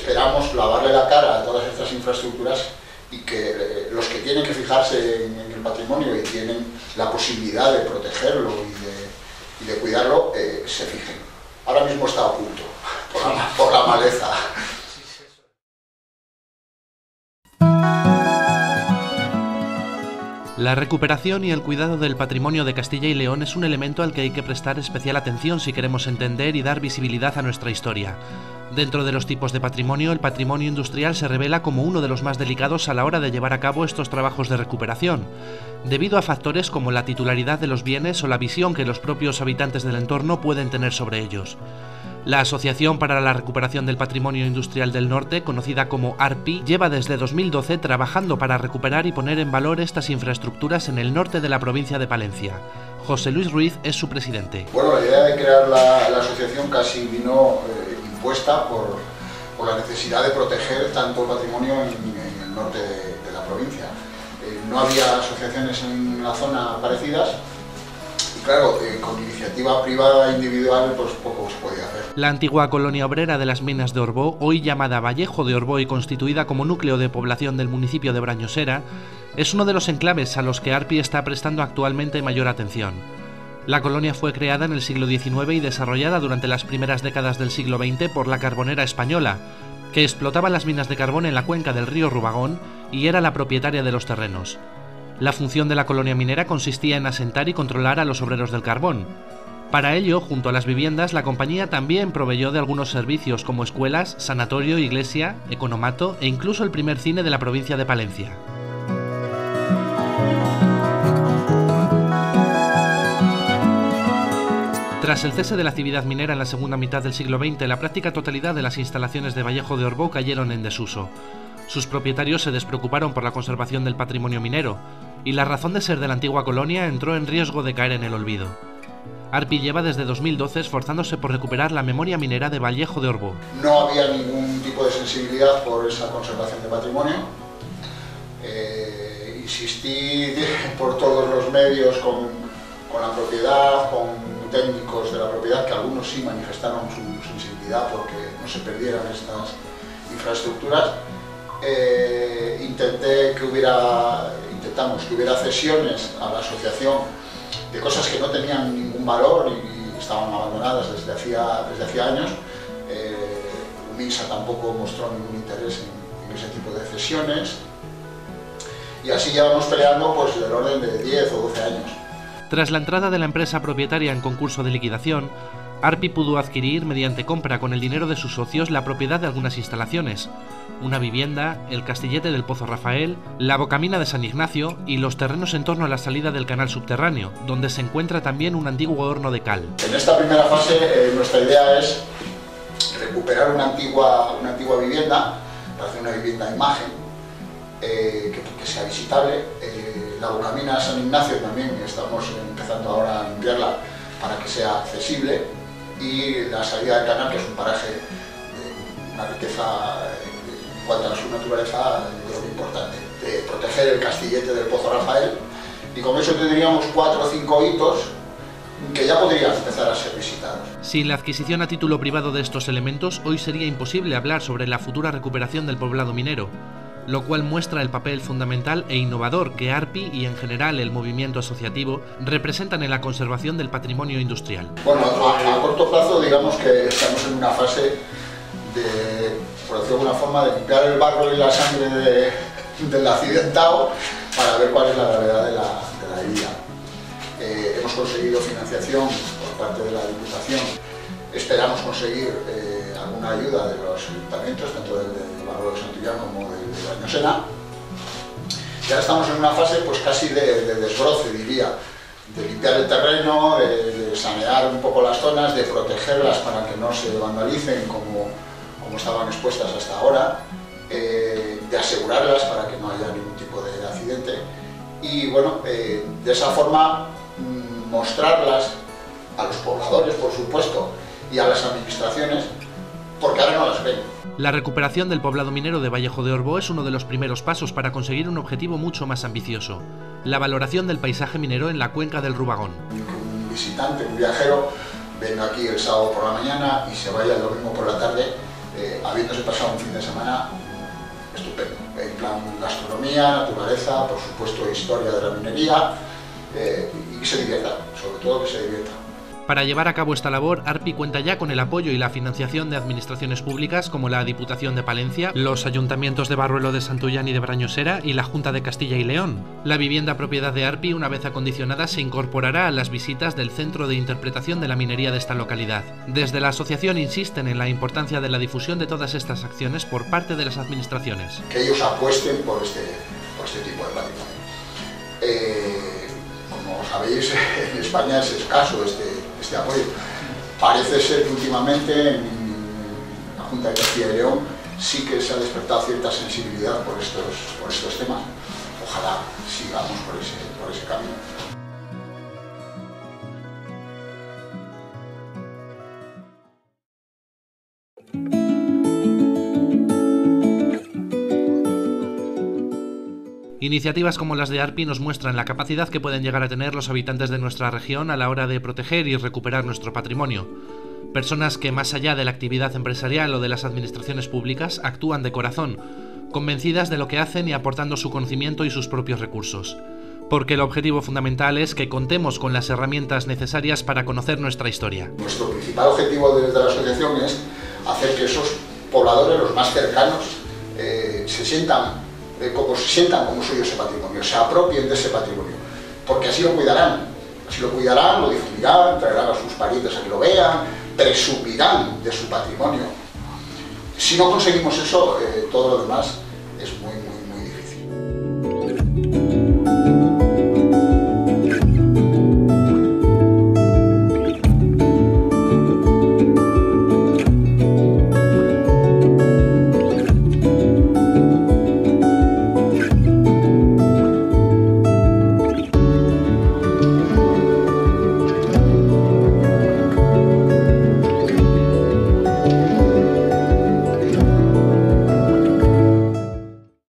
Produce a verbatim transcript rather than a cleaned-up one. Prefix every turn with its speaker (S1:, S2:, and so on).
S1: esperamos lavarle la cara a todas estas infraestructuras y que eh, los que tienen que fijarse en, en el patrimonio y tienen la posibilidad de protegerlo y de, y de cuidarlo, eh, se fijen. Ahora mismo está oculto por la, por la maleza.
S2: La recuperación y el cuidado del patrimonio de Castilla y León es un elemento al que hay que prestar especial atención si queremos entender y dar visibilidad a nuestra historia. Dentro de los tipos de patrimonio, el patrimonio industrial se revela como uno de los más delicados a la hora de llevar a cabo estos trabajos de recuperación, debido a factores como la titularidad de los bienes o la visión que los propios habitantes del entorno pueden tener sobre ellos. La Asociación para la Recuperación del Patrimonio Industrial del Norte, conocida como ARPI, lleva desde dos mil doce trabajando para recuperar y poner en valor estas infraestructuras en el norte de la provincia de Palencia. José Luis Ruiz es su presidente.
S1: Bueno, la idea de crear la, la asociación casi vino eh, impuesta por, por la necesidad de proteger tanto el patrimonio en, en el norte de, de la provincia. Eh, no había asociaciones en la zona parecidas. Claro, eh, con iniciativa privada e individual, pues poco se podía hacer.
S2: La antigua colonia obrera de las minas de Orbó, hoy llamada Vallejo de Orbó y constituida como núcleo de población del municipio de Brañosera, es uno de los enclaves a los que ARPI está prestando actualmente mayor atención. La colonia fue creada en el siglo diecinueve y desarrollada durante las primeras décadas del siglo veinte por la Carbonera Española, que explotaba las minas de carbón en la cuenca del río Rubagón y era la propietaria de los terrenos. La función de la colonia minera consistía en asentar y controlar a los obreros del carbón. Para ello, junto a las viviendas, la compañía también proveyó de algunos servicios como escuelas, sanatorio, iglesia, economato e incluso el primer cine de la provincia de Palencia. Tras el cese de la actividad minera en la segunda mitad del siglo veinte, la práctica totalidad de las instalaciones de Vallejo de Orbó cayeron en desuso. Sus propietarios se despreocuparon por la conservación del patrimonio minero, y la razón de ser de la antigua colonia entró en riesgo de caer en el olvido. ARPI lleva desde dos mil doce esforzándose por recuperar la memoria minera de Vallejo de Orbó.
S1: No había ningún tipo de sensibilidad por esa conservación de patrimonio. Eh, insistí por todos los medios con, con la propiedad, con técnicos de la propiedad, que algunos sí manifestaron su sensibilidad porque no se perdieran estas infraestructuras. Eh, intenté que hubiera, intentamos que hubiera cesiones a la asociación de cosas que no tenían ningún valor y estaban abandonadas desde hacía, desde hacía años. Eh, UMINSA tampoco mostró ningún interés en, en ese tipo de cesiones y así llevamos peleando pues del orden de diez o doce años.
S2: Tras la entrada de la empresa propietaria en concurso de liquidación, ARPI pudo adquirir mediante compra con el dinero de sus socios la propiedad de algunas instalaciones, una vivienda, el Castillete del Pozo Rafael, la Bocamina de San Ignacio y los terrenos en torno a la salida del canal subterráneo, donde se encuentra también un antiguo horno de cal.
S1: En esta primera fase eh, nuestra idea es recuperar una antigua, una antigua vivienda, para hacer una vivienda de imagen, eh, que, que sea visitable. Eh, la Bocamina de San Ignacio también estamos empezando ahora a limpiarla para que sea accesible, y la salida del canal, que es un paraje de una riqueza en cuanto a su naturaleza, creo que importante, de proteger el Castillete del Pozo Rafael, y con eso tendríamos cuatro o cinco hitos que ya podrían empezar a ser visitados.
S2: Sin la adquisición a título privado de estos elementos, hoy sería imposible hablar sobre la futura recuperación del poblado minero, lo cual muestra el papel fundamental e innovador que ARPI y en general el movimiento asociativo representan en la conservación del patrimonio industrial.
S1: Bueno, a, a corto plazo digamos que estamos en una fase de, por decirlo de alguna forma, de limpiar el barro y la sangre de, del accidentado para ver cuál es la gravedad de la, de la herida. Eh, hemos conseguido financiación por parte de la Diputación, esperamos conseguir eh, alguna ayuda de los ayuntamientos, tanto del de Barro de Santillán como del de Brañosera. Ya estamos en una fase pues casi de, de desbroce, diría, de limpiar el terreno, de, de sanear un poco las zonas, de protegerlas para que no se vandalicen como, como estaban expuestas hasta ahora, eh, de asegurarlas para que no haya ningún tipo de accidente y bueno, eh, de esa forma mmm, mostrarlas a los pobladores, por supuesto, y a las administraciones, porque ahora no las ven.
S2: La recuperación del poblado minero de Vallejo de Orbó es uno de los primeros pasos para conseguir un objetivo mucho más ambicioso: la valoración del paisaje minero en la cuenca del Rubagón.
S1: Un visitante, un viajero, venga aquí el sábado por la mañana y se vaya el domingo por la tarde, eh, habiéndose pasado un fin de semana estupendo, en plan gastronomía, naturaleza, por supuesto historia de la minería, eh, y que se divierta, sobre todo que se divierta.
S2: Para llevar a cabo esta labor, ARPI cuenta ya con el apoyo y la financiación de administraciones públicas como la Diputación de Palencia, los ayuntamientos de Barruelo de Santullán y de Brañosera y la Junta de Castilla y León. La vivienda propiedad de ARPI, una vez acondicionada, se incorporará a las visitas del Centro de Interpretación de la Minería de esta localidad. Desde la asociación insisten en la importancia de la difusión de todas estas acciones por parte de las administraciones.
S1: Que ellos apuesten por este, por este tipo de patrimonio. Eh, como sabéis, en España es escaso este, este apoyo. Parece ser que últimamente en la Junta de Castilla y León sí que se ha despertado cierta sensibilidad por estos, por estos temas. Ojalá sigamos por ese, por ese camino.
S2: Iniciativas como las de ARPI nos muestran la capacidad que pueden llegar a tener los habitantes de nuestra región a la hora de proteger y recuperar nuestro patrimonio. Personas que, más allá de la actividad empresarial o de las administraciones públicas, actúan de corazón, convencidas de lo que hacen y aportando su conocimiento y sus propios recursos. Porque el objetivo fundamental es que contemos con las herramientas necesarias para conocer nuestra historia.
S1: Nuestro principal objetivo desde la asociación es hacer que esos pobladores, los más cercanos, eh, se sientan como se sientan como suyo ese patrimonio, se apropien de ese patrimonio, porque así lo cuidarán, así lo cuidarán, lo difundirán, traerán a sus parientes a que lo vean, presumirán de su patrimonio. Si no conseguimos eso, eh, todo lo demás